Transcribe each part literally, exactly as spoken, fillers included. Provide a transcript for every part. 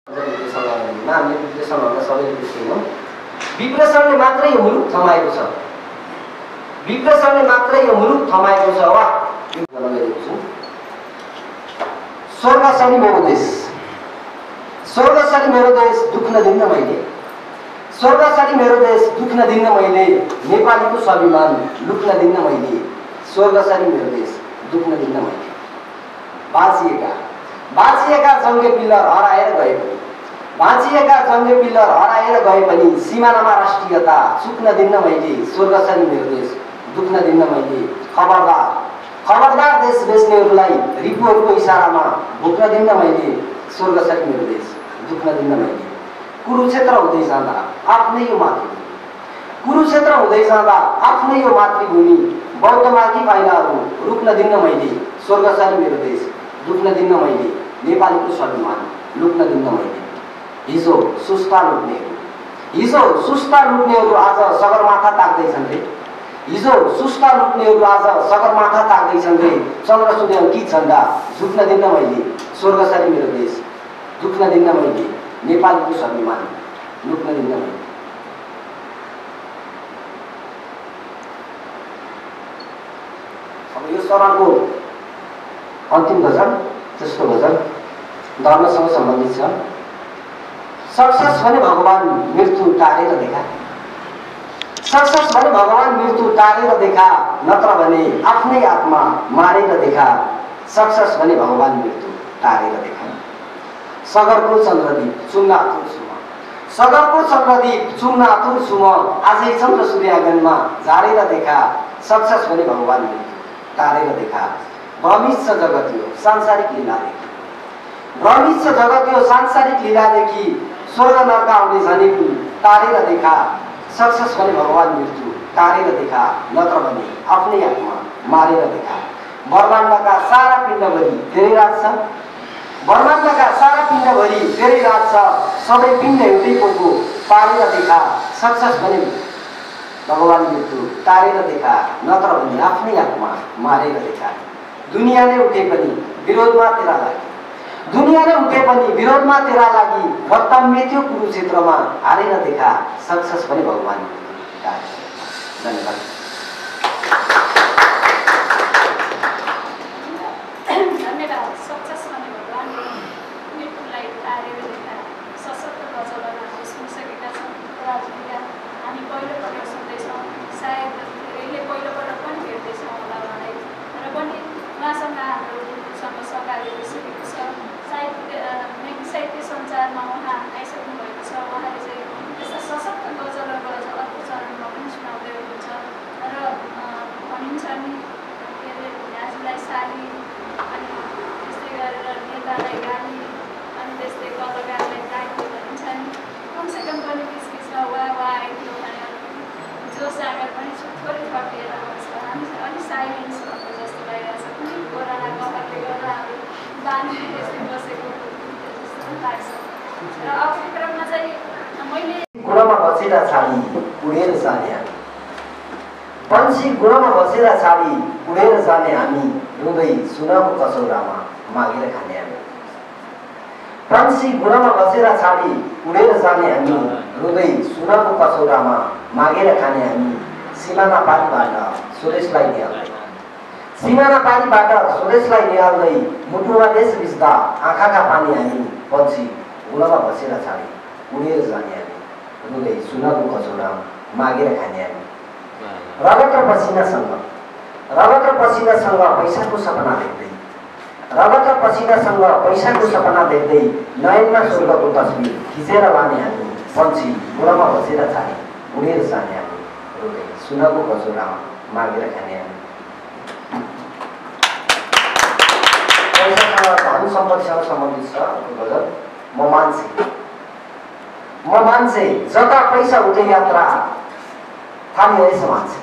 हामीले विश्लेषणहरूलाई सबैले बुझ्दैनौँ। विश्लेषणले मात्रै यो मुलुक थमाएको छ, विश्लेषणले मात्रै यो मुलुक थमाएको छ। वा स्वर्गसरी मेरो देश, स्वर्गसरी मेरो देश दुःख नदिन्न मैले, स्वर्गसरी मेरो देश दुःख नदिन्न मैले, नेपालीको स्वाभिमान लुक्न दिन्न मैले, स्वर्गसरी मेरो देश दुःख नदिन्न मैले। बाँचिएका बाँचिएका जङ्गे पिल्लर हराएर गए पनि, बाँचिएका जङ्गे पिल्लर हराएर गए पनि सीमानामा राष्ट्रियता चुक्न दिन्न मैले, स्वर्गसरी मेरो देश दुख्न दिन्न मैले। खबरदार खबरदार देश बेच्नेहरूलाई रिपुहरूको इसारामा भुक्न दिन्न मैले, स्वर्गसरी मेरो देश दुख्न दिन्न मैले। कुरुक्षेत्र हुँदै जाँदा आफ्नै यो मातृभूमि, कुरुक्षेत्र हुँदै जाँदा आफ्नै यो मातृभूमि, बौद्धमार्गी पाइलाहरू रुक्न दिन्न मैले, स्वर्गसरी मेरो देश दुख्न दिन्न मैले, नेपालीको स्वाभिमान लुक्न दिन्न मैले। हिजो सुस्ता लुट्नेहरू, हिजो सुस्ता लुट्नेहरू आज सगरमाथा ताक्दैछन् रे, हिजो सुस्ता लुट्नेहरू आज सगरमाथा ताक्दैछन् रे। चन्द्र सूर्य कि झन्डा झुक्न दिन्न मैले, स्वर्गसरी मेरो देश दुख्न दिन्न मैले, नेपालीको स्वाभिमान लुक्न दिन्न मैले। अब यो चरणको अन्तिम गजल, तेस्रो गजल धर्मसँग सम्बन्धित छ। सक्सेस भने भगवान मृत्यु टारेर देखा, सक्सेस भने भगवान मृत्यु टारेर देखा, नत्र भने आफ्नै आत्मा मारेर देखा। सक्सेस भने भगवान मृत्यु टारेर देखा। सगरको चन्द्रदीप चुम्न आतुर छु म, सगरको चन्द्रदीप चुम्न आतुर छु म, आजै चन्द्र सूर्यागनमा झारेर देखा। सक्सेस भने भगवान मृत्यु टारेर देखा। भ्रमित छ जगत यो सांसारिक लीलादेखि, भ्रमित छ जगत यो सांसारिक लीलादेखि, स्वर्ग नरक आउने झनेको टारेर देखा। सक्सेस भने भगवान मृत्यु टारेर देखा, नत्र भने आफ्नै आत्मा मारेर देखा। ब्रह्माण्डका सारा पिण्डभरि धेरै रात छ, ब्रह्माण्डका सारा पिण्डभरि धेरै रात छ, सबै पिण्ड एउटै पोको पारेर देखा। सक्सेस भने भगवान मृत्यु टारेर देखा, नत्र भने आफ्नै आत्मा मारेर देखा। दुनियाँले उठे पनि विरोधमा तेरा लागि, दुनियाँले उठे पनि विरोधमा तेरा लागि, रक्तम मेथ्यो कुरुक्षेत्रमा हारेर देखा। सक्सेस भने भगवान मृत्यु टारेर। धन्यवाद। धन्यवाद। सक्सेस भने भगवान मृत्युलाई टारेर देखा। सशक्त गजलहरू हामी सुनिसकेका छौँ राजनीतिका। हामी पहिलोपटक सुन्दैछौँ, सायद धेरैले पहिलोपटक पनि भेट्दैछौँ होला उहाँलाई, र पनि उहाँसँग हाम्रो उसँग सहकार्य भइसकेको छ। साहित्य नेपाली साहित्य सञ्चारमा उहाँ आइसक्नु भएको छ। उहाँले चाहिँ यस्ता सशक्त गजलहरू झलकको चरणमा पनि सुनाउँदै हुनुहुन्छ र भनिन्छ नि के अरे दाजुलाई साली, अनि त्यस्तै गरेर नेतालाई गाली, अनि त्यस्तै कलाकारलाई गाली भनिन्छ नि। कमसेकम पनि बिच बिचमा वा वा आइदियो भने जोस आकार पनि थोरै थपिएर आउँछ। हामी अलिक साइलेन्स भएको जस्तो लागिरहेको छ। कुनै कोरोना कहरले गर्दा हामी बानी त्यस्तै बसेको जस्तो लाग्छ। र अबको क्रममा चाहिँ मैले गुणमा बसेर छाडी उडेर जाने हामी, पन्छी गुणमा बसेर छाडी उडेर जाने हामी, रुँदै सुनको कसौरामा मागेर खाने हामी। पन्छी गुणमा बसेर छाडी उडेर जाने हामी, रुँदै सुनको कसौरामा मागेर खाने हामी। सिमाना पारीबाट स्वदेशलाई निहाल्दै, सिमाना पारीबाट स्वदेशलाई निहाल्दै, मुटुमा देश बिच्दा आँखाका पानी हामी। पन्छी गुणमा बसेर छाडी उडेर जाने हामी, रुँदै सुनको कसौरामा मागेर खाने हामी। रगत र पसिनासँग, रगत र पसिनासँग पैसाको सपना देख्दै, रगत र पसिनासँग पैसाको सपना देख्दै, नयनमा स्वर्गको तस्बिर खिचेर लाने हामी। पन्छी गुणमा बसेर छाडी उडेर जाने हामी, रुँदै सुनको कसौरामा मागेर खाने हामी। पैसासँग धन सम्पत्तिसँग सम्बन्धित छ गजल। म मान्छे, म मान्छे जता पैसा उतै यात्रा थाली रहेछ मान्छे,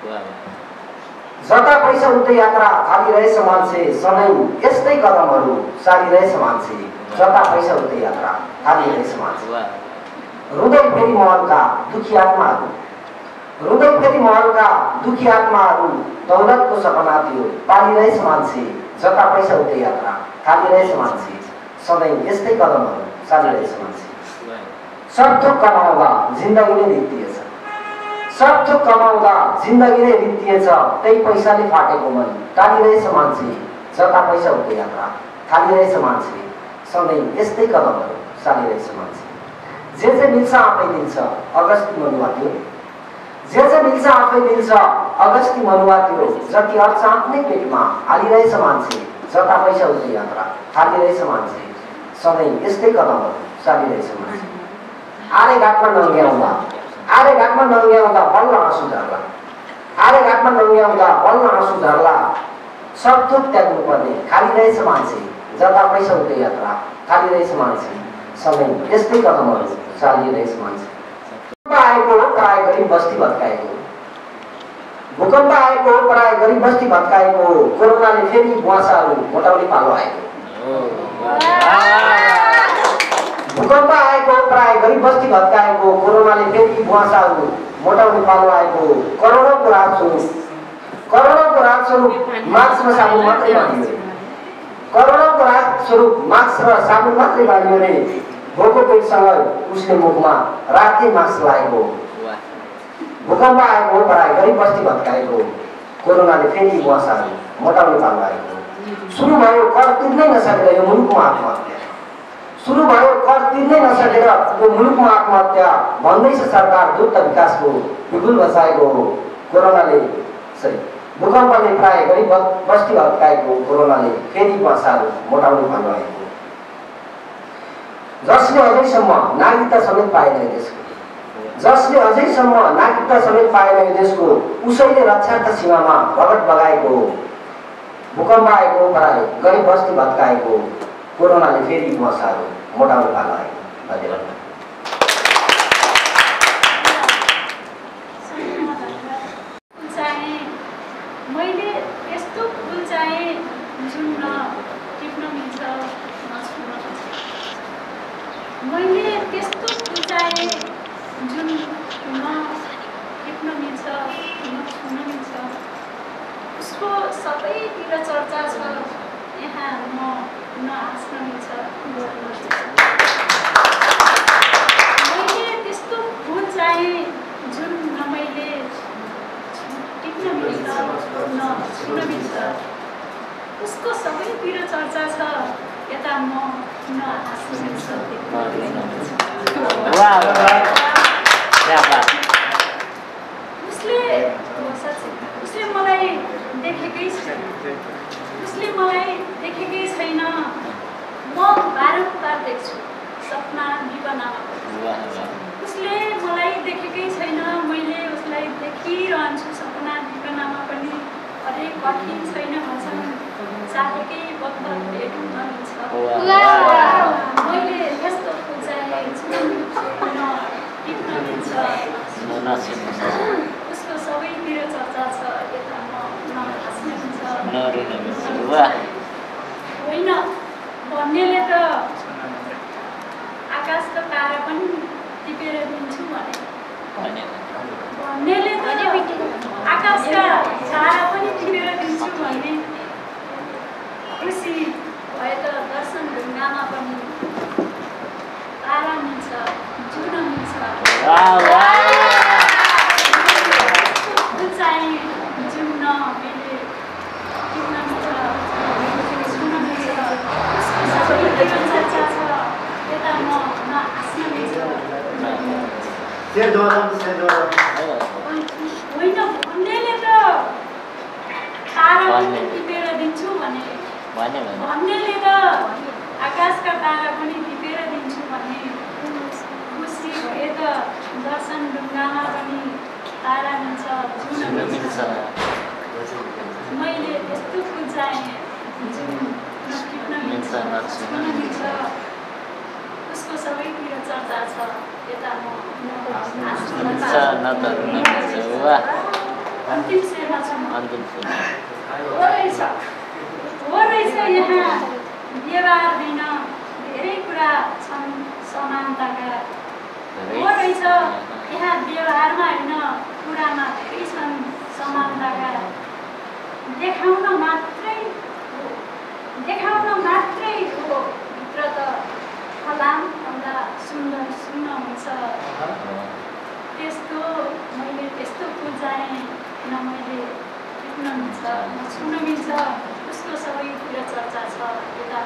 जता पैसा उतै यात्रा थाली रहेछ मान्छे, सधैँ यस्तै कदमहरू सारिरहेछ मान्छे, जता पैसा उतै यात्रा थाली रहेछ मान्छे। रुँदै फेरि महलका दुखी आत्माहरू, रुँदै फेरि महलका दुखी आत्माहरू, दौलतको सपना थियो पालिरहेछ मान्छे, जता पैसा उतै यात्रा थालिरहेछ मान्छे, सधैँ यस्तै कदमहरू चालिरहेछ मान्छे। सबथोक कमाउँदा जिन्दगी नै रित्तिएछ, सबथोक कमाउँदा जिन्दगी नै रित्तिएछ, त्यही पैसाले फाटेको मन टालिरहेछ मान्छे, जता पैसा उतै यात्रा थालिरहेछ मान्छे, सधैँ यस्तै कदमहरू चालिरहेछ मान्छे। जे जे मिल्छ आफै दिन्छ अगस्ती मनुवा त्यो, जे जे मिल्छ आफै दिन्छ अगस्ती मनुवा त्यो, जति अर्थ आफ्नै पेटमा हालिरहेछ मान्छे, जता पैसा उतै यात्रा थालिरहेछ मान्छे, सधैँ यस्तै कदमहरू चालिरहेछ मान्छे। आरे घाटमा नङ्ग्याउँदा आरे घाटमा नङ्ग्याउँदा बल्ल आँसु झर्ला, आरे घाटमा नङ्ग्याउँदा बल्ल आँसु झर्ला, सब थोक त्याग्नु पर्ने खालिरहेछ मान्छे, जता पैसा उतै यात्रा थालिरहेछ मान्छे, सधैँ यस्तै कदमहरू चालिरहेछ मान्छे। भूकम्प आएको हो प्राय गरी बस्ती भत्काएको, भूकम्प आएको हो प्राय गरी बस्ती भत्काएको, कोरोनाले फेरि बुवासाहरू मोटाउने पालो आएको। भूकम्प आएको प्राय गरी बस्ती भत्काएको, कोरोनाले फेरि बुवासाहरू मोटाउने पालो आएको, करोडौँको रात स्वरूप करोडौँको रात स्वरूप मास्क र साबुन मात्रै बाँडियो रे, करोडौँको रात स्वरूप मास्क र साबुन मात्रै बाँडियो रे, भोको पेटसँग उसले मुखमा रातै मास्क लगाएको। भूकम्प आएको प्राय गरी बस्ती भत्काएको, कोरोनाले फेरि बुवासाहरू मोटाउने पालो आएको। सुरु भयो कर तिर्नै नसकेर यो मुलुकमा आत्महत्या, सुरु भयो कर तिर्नै नसकेर यो मुलुकमा आत्महत्या, भन्दैछ सरकार द्रुत विकासको बिगुल बचाएको हो, कोरोनाले सरी भूकम्पले प्राय गरी बस्ती भत्काएको, कोरोनाले फेरि बुवासाहरू मोटाउने पालो आएको। जसले अझैसम्म नागरिकता समेत पाएन यो देशको, जसले अझैसम्म नागरिकता समेत पाएन यो देशको, उसैले रक्षार्थ सीमामा रगत बगाएको हो। भूकम्प आएको प्राय गरी बस्ती भत्काएको, कोरोनाले फेरि बुवासाहरू मोटाउने पालो आएको। धन्यवाद। मैले यस्तो फुल चाहेँ जुन न टिप्न मिल्छ न छुन मिल्छ, मैले त्यस्तो फुल चाहेँ जुन न टिप्न मिल्छ न छुन मिल्छ, उसको सबैतिर चर्चा छ, यहाँ म न हाँस्न मिल्छ। मैले त्यस्तो फुल चाहेँ जुन न मैले टिप्न मिल्छ न छुन मिल्छ, उसको सबैतिर चर्चा छ, यता म न हाँस्न मिल्छ। उसले उसले मलाई देखेकै छैन, उसले मलाई देखेकै छैन, म बारम्बार देख्छु सपना विपनामा। उसले मलाई देखेकै छैन, मैले उसलाई देखिरहन्छु सपना विपनामा पनि। अरे कठिन छैन भन्छन्, चाहेकै वक्त भेट हुन मिल्छ। मैले यस्तो फुल चाहेँ जुन न टिप्न मिल्छ, उसको सबैतिर चर्चा छ, यता म न हाँस्न मिल्छ। होइन भन्नेले त आकाशका तारा पनि टिपेर दिन्छु भने, भन्नेले त आकाशका तारा पनि टिपेर दिन्छु भने, खुसी भए त दर्शन ढुङ्गामा पनि तारा मिल्छ, जुन मिल्छ। चाहिँ जुन न मैले टिप्न मिल्छ, छुन मिल्छ, उसको सबैतिर चर्चा छ, यता म न हाँस्न मिल्छ। होइन भन्नेले त तारा पनि टिपेर दिन्छु भने, भन्नेले त आकाशका तारा पनि टिपेर दिन्छु भने, खुसी भए त दर्शन ढुङ्गामा पनि तारा मिल्छ, जुन मिल्छ। मैले त्यस्तो फुल चाहेँ जुन न टिप्न मिल्छ न छुन मिल्छ, उसको सबैतिर चर्चा छ, यता म हाँस्न मिल्छ। अन्तिम सेवा छ, हो रहेछ हो रहेछ यहाँ व्यवहार होइन, धेरै कुरा छन् समानताका। हो रहेछ यहाँ व्यवहारमा होइन, कुरामा धेरै छन् समानताका। देखाउन मात्रै हो देखाउन मात्रै हो भित्र त फलाम भन्दा सुन्न सुन्नुहुन्छ त्यस्तो मैले त्यस्तो बुझाएँ न मैले देख्न मिल्छ न छुन मिल्छ उसको सबै कुरा चर्चा छ यता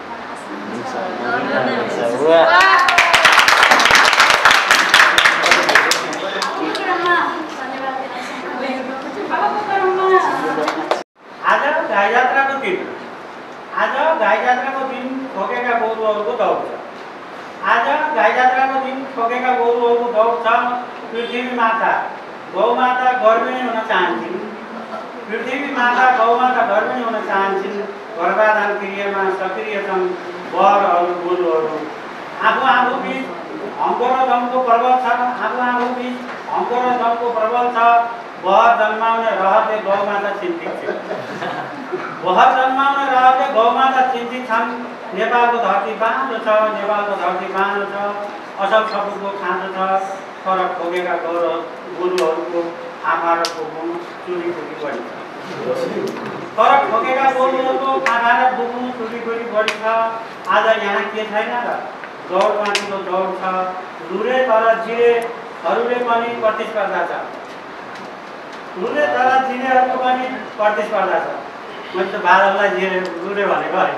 आज गाई जात्राको दिन आज गाई जात्राको दिन ठोकेका गोरुहरूको दौड छ आज गाई जात्राको दिन ठोकेका गोरुहरूको दौड छ पृथ्वी माता गौमाता गर्भिणी हुन चाहन्छन् पृथ्वी माता गौमाता गर्भिणी हुन चाहन्छन् गर्भाधान क्रियामा सक्रिय छन् वरहरू गोरुहरू आफू आफू बिच हम्को र दमको प्रबल छ आफू आफू बिच हम्को र दमको प्रबल छ बहर जन्माउने रहरले गौमाता चिन्तित छ बहर जन्माउने रहरले गौमाता चिन्तित छन् नेपालको धरती बाँझो छ नेपालको धरती बाँझो छ असल सपुरको खाँचो छ तर ठोकेका गोरु गोरुहरूको आँखा र बुकुन चुरी चुरी बढी छ तर ठोकेका गोरुहरूको आँखा र बुकुन चुरी चुरी बढी छ आज यहाँ के छैन र दौडमाथिको दौड छ लुरे तर जिरेहरूले पनि प्रतिस्पर्धा छ लुरे तर जिरेहरूको पनि प्रतिस्पर्धा छ मैले त बादललाई जिरे लुरे भनेको होइन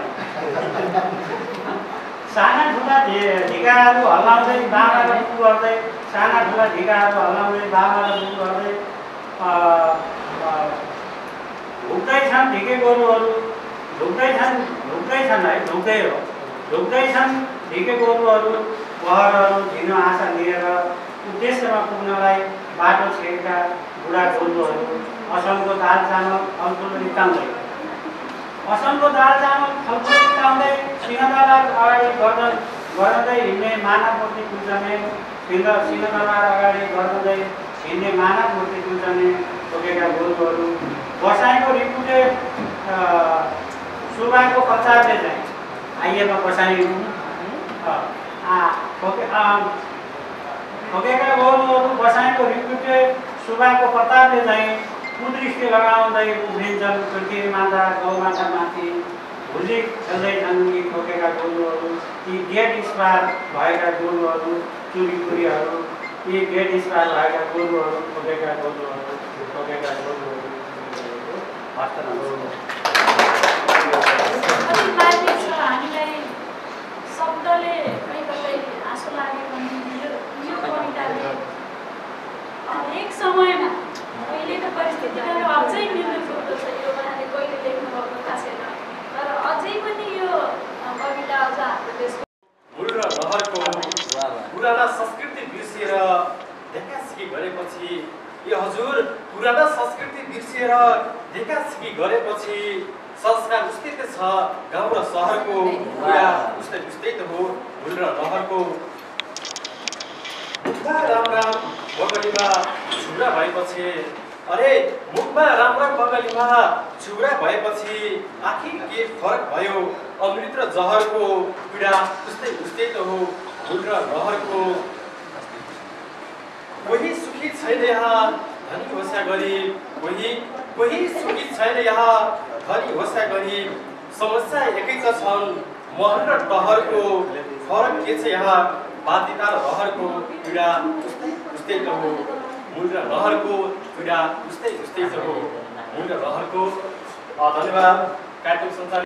साना ठुला ढिकाहरू हल्लाउँदै बाबा र बुबु गर्दै साना ठुला ढिकाहरू हल्लाउँदै बाबा र बुबु गर्दै ढुक्दै छन् ढिके गोरुहरू ढुक्दै छन् ढुक्दै छन् है ढुक्दै हो ढुक्दै छन् ढिके गोरुहरू बहरहरू झिनो आशा लिएर उद्देश्यमा पुग्नलाई बाटो छेकेका बुढा गोरुहरू असमको दाल चामल फलफुल निकाल्दै असमको दाल चामल फलफुल निकाल्दै सिंहदरबार अगाडि गर्दै गर्दै हिँड्ने मानव मूर्ति पूजने सिंह सिंहदरबार अगाडि गर्दै हिँड्ने मानव मूर्ति पूजने ठोकेका गोरुहरू बसाइको रिपुटे सुबाको प्रचारले चाहिँ आइएमा बसाइ ठोकेका गोरुहरू बसाइको रिपुटे सुबाको प्रतापले चाहिँ कुदृष्टि लगाउँदै उभिन्छन् पृथ्वी माता गौमाता माथि भुली खेल्दैछन् यी ठोकेका गोरुहरू यी गेट स्पार भएका गोरुहरू चुरीपुरीहरू यी गेट स्पार भएका गोरुहरू ठोकेका गोरुहरू ठोकेका गोरुहरू हामीलाई शब्दले कहीँ कतै आँसु लागे पनि यो कविताले हरेक समयमा अहिलेको परिस्थितिमा अझै मिल्नु सक्दो छ यो उहाँले कहिले लेख्नुभएको थाहा छैन तर अझै पनि यो कविता अझ हाम्रो देशको मूल र लहरको पुराना संस्कृति बिर्सिएर देखासिकी गरेपछि यो हजुर पुराना संस्कृति बिर्सिएर देखासिकी गरेपछि संस्कार उस्तै त छ गाउँ र सहरको कुरा उस्तै उस्तै त हो मूल र लहरको मुखमा राम राम बगलीमा छुरा भएपछि अरे मुखमा राम राम बगलीमा छुरा भएपछि आखिर के फरक भयो अमृत र जहरको पीडा उस्तै उस्तै त हो मूल र लहरको कोही सुखी छैन यहाँ धनी होसा गरिब कोही कोही सुखी छैन यहाँ धनी होसा गरिब समस्या एकै त छन् महल र टहरको फरक के छ यहाँ बाध्यता र रहरको पीडा उस्तै उस्तै त हो मूल र लहरको पीडा उस्तै उस्तै त हो मूल र लहरको धन्यवाद कार्यक्रम सञ्चालन